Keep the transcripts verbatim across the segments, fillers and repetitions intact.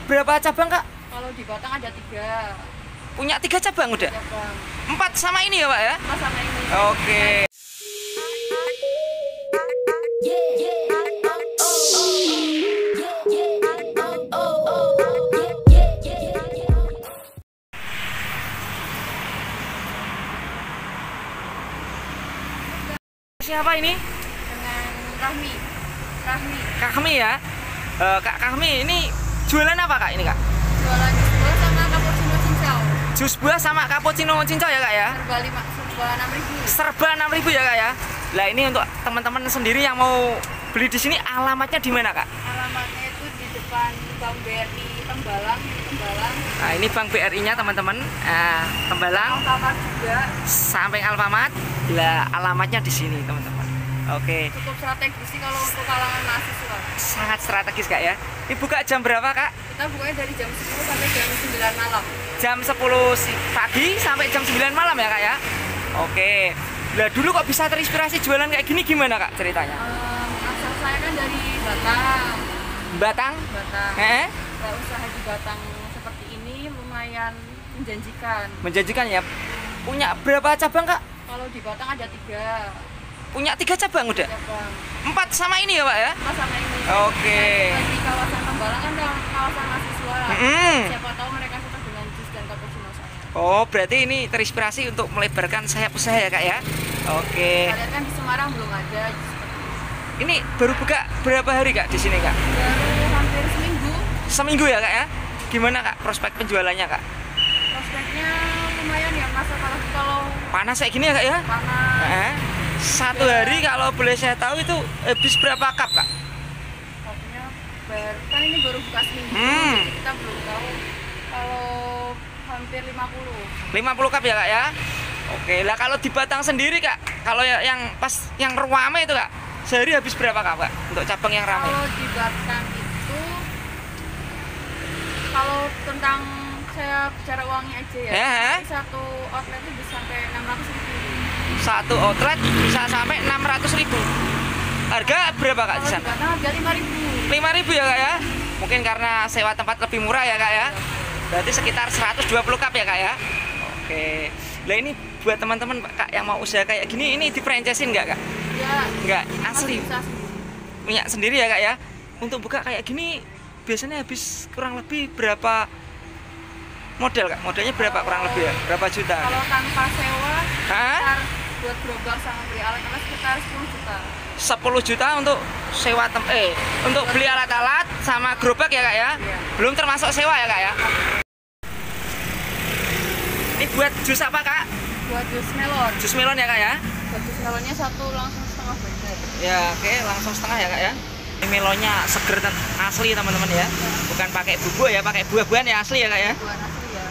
berapa cabang kak? Kalau di Batang ada tiga. Punya tiga cabang udah? Cabang. Empat sama ini ya pak ya? Mas sama ini. Oke. Siapa ini? Dengan Rahmi. Rahmi. Kak Kami ya? Eh, Kak Kami ini jualan apa kak ini kak? Jualan jus buah sama cappuccino cincau. Jus buah sama cappuccino cincau ya kak ya? Serba lima, serba enam ribu. Serba enam ribu ya kak ya? Lah ini untuk teman-teman sendiri yang mau beli di sini, alamatnya di mana kak? Alamatnya itu di depan Bank B R I Tembalang, Tembalang. Nah ini Bank B R I-nya teman-teman, eh, Tembalang. Alfamart juga. Samping Alfamart. Lah alamatnya di sini teman-teman. Oke. Cukup strategis sih kalau untuk kalangan mahasiswa. Sangat strategis kak ya. Ini buka jam berapa kak? Kita bukanya dari jam sepuluh sampai jam sembilan malam. Jam sepuluh pagi sampai jam sembilan malam ya kak ya? Oke. Lah dulu kok bisa terinspirasi jualan kayak gini, gimana kak ceritanya? Um, asal saya kan dari Batang. Batang? Batang. Eh? Nah, usaha di Batang seperti ini lumayan menjanjikan. Menjanjikan ya. Punya berapa cabang kak? Kalau di Batang ada tiga. Punya tiga cabang udah? Cabang. Empat sama ini ya pak ya? Mas sama ini. Oke. Nah, di kawasan Tembalang kan ada kawasan mahasiswa. Mm-hmm. Siapa tahu mereka suka dengan jus dan cappuccino saya. Oh berarti ini terinspirasi untuk melebarkan sayap usaha ya kak ya? Oke. Kalian kan di Semarang belum ada jus seperti ini. Ini baru buka berapa hari kak di sini kak? Baru hampir seminggu. Seminggu ya kak ya? Gimana kak prospek penjualannya kak? Prospeknya lumayan ya mas, kalau kalau Panas kayak gini ya kak ya? panas. Eh, satu hari kalau boleh saya tahu itu habis berapa cup kak? Pokoknya ber, kan ini baru buka seminggu, Hmm. jadi kita belum tahu. Kalau hampir lima puluh. lima puluh cup ya kak ya? Oke lah kalau di Batang sendiri kak, kalau ya- yang pas yang rame itu kak, sehari habis berapa cup kak? Untuk cabang yang ramai? Kalau di Batang itu, kalau tentang saya bicara uangnya aja ya, Eh? satu outlet itu bisa sampai enam ratus ribu. Satu outlet bisa sampai enam ratus ribu. Harga berapa kak di Kalau di sana? Batang harga lima ribu. lima ribu ya kak ya? Mungkin karena sewa tempat lebih murah ya kak ya? Berarti sekitar seratus dua puluh cup ya kak ya? Oke. Lah ini buat teman-teman kak yang mau usaha kayak gini, ini di franchise-in nggak kak? Ya, Nggak, asli. bisa sendiri. Punya sendiri ya kak ya? Untuk buka kayak gini biasanya habis kurang lebih berapa model kak? Modelnya berapa kurang lebih ya? Berapa juta? Kalau tanpa sewa, Hah? sekitar buat gerobak sama beli alat-alat sekitar sepuluh juta. sepuluh juta untuk sewa tem eh untuk beli alat-alat sama gerobak ya kak ya? Iya. Belum termasuk sewa ya kak ya? Ini buat jus apa kak? Buat jus melon. Jus melon ya kak ya? Buat jus melonnya satu langsung setengah blender. Ya oke, langsung setengah ya kak ya? Ini melonnya seger dan asli teman-teman ya? Bukan pakai bubuk ya, pakai buah-buahan ya, asli ya kak ya? Buat asli ya.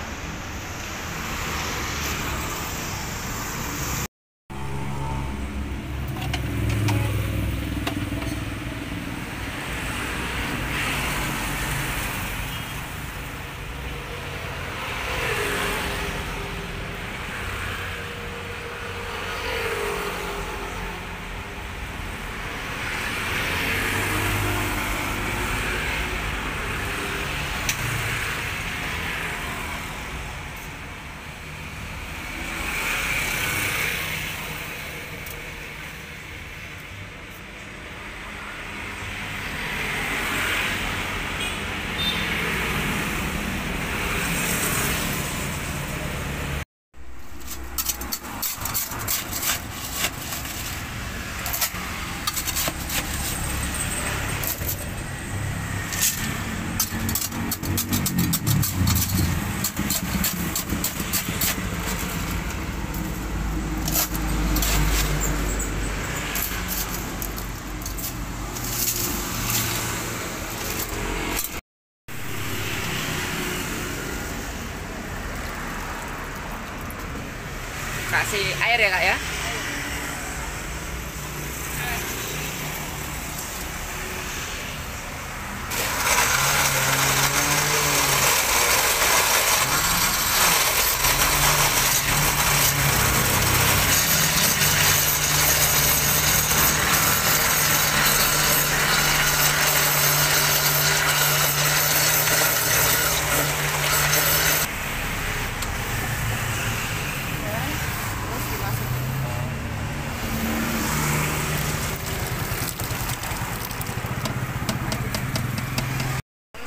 Kasih air ya kak ya?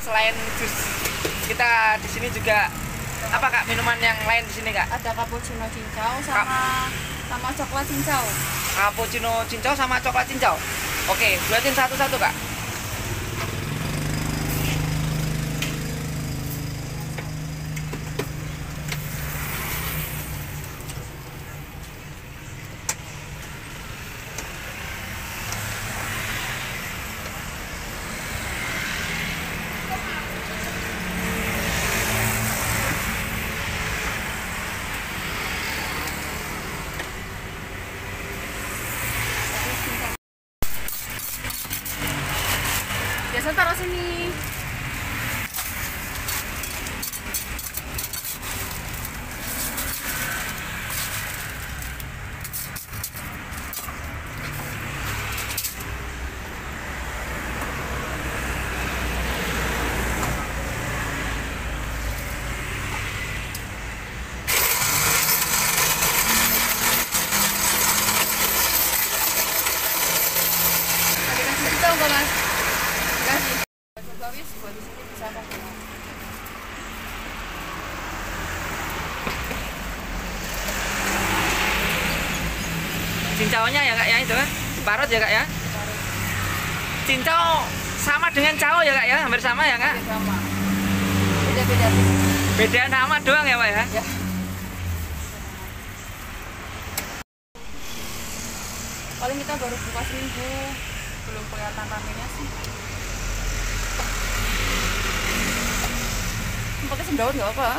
selain jus kita di sini juga apa kak minuman yang lain di sini kak? Ada cappuccino cincau sama sama coklat cincau. Cappuccino cincau sama coklat cincau. Oke, buatin satu-satu kak. Biasa taruh sini. Ada kasih kita enggak mas? Kasih. Coba wis buat di sini bisa apa? Cincaunya ya kak ya itu kan? Diparut ya kak ya? Cincau sama dengan cao ya kak ya? Hampir sama ya kak? Sama. Beda-beda. Beda nama doang ya pak ya? Ya. Paling kita baru buka seminggu, belum kelihatan ramenya sih. Pakai sendawat nggak apa?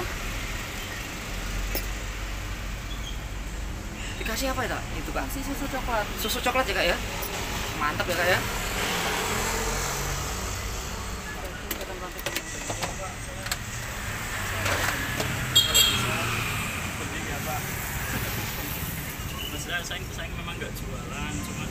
Dikasih apa itu? Itu kak? Kasih susu coklat. Susu coklat ya kak ya? Mantap ya kak ya? Masalah saya saya memang nggak jualan, cuma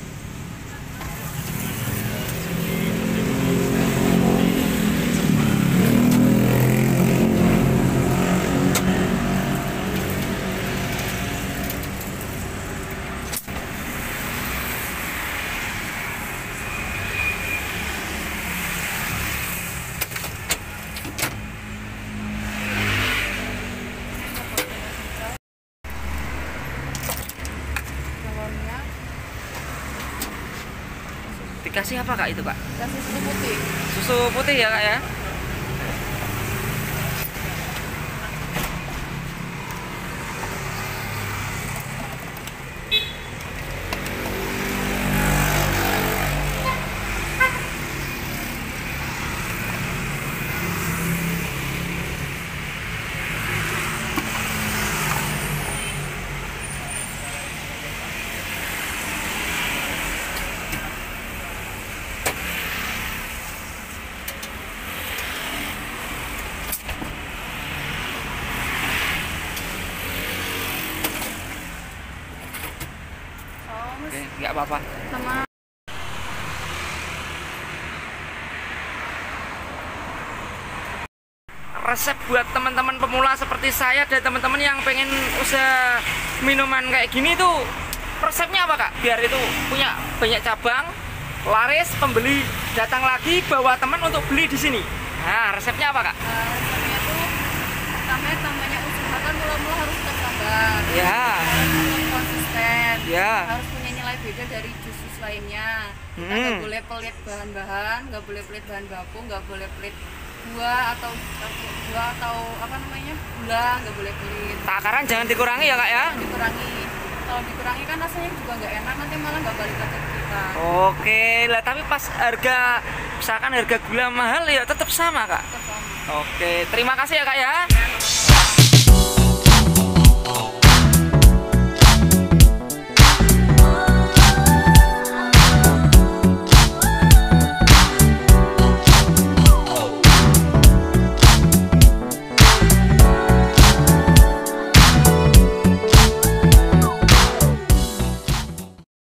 Galonnya Dikasih apa kak itu kak? kasih susu putih. Susu putih ya kak ya? Oh, mas. Oke, nggak apa-apa. Sama Resep buat teman-teman pemula seperti saya dan teman-teman yang pengen usaha minuman kayak gini tuh resepnya apa kak? Biar itu punya banyak cabang, laris, pembeli datang lagi bawa teman untuk beli di sini. Nah resepnya apa kak? uh, resepnya tuh namanya namanya usaha kan mula-mula harus tetap sabar. Ya, Harus konsisten. ya. Harus punya nilai beda dari jus-jus lainnya. Kita Hmm. nggak boleh pelit bahan-bahan, nggak boleh pelit bahan baku, nggak boleh pelit buah atau buah atau apa namanya gula, nggak boleh pelit. Takaran jangan dikurangi ya kak ya? Dikurangi. Kalau dikurangi kan rasanya juga nggak enak, nanti malah nggak balik lagi ke kita. Oke, lah tapi pas harga misalkan harga gula mahal ya tetap sama kak. Tetap sama. Oke, terima kasih ya kak ya. Ya.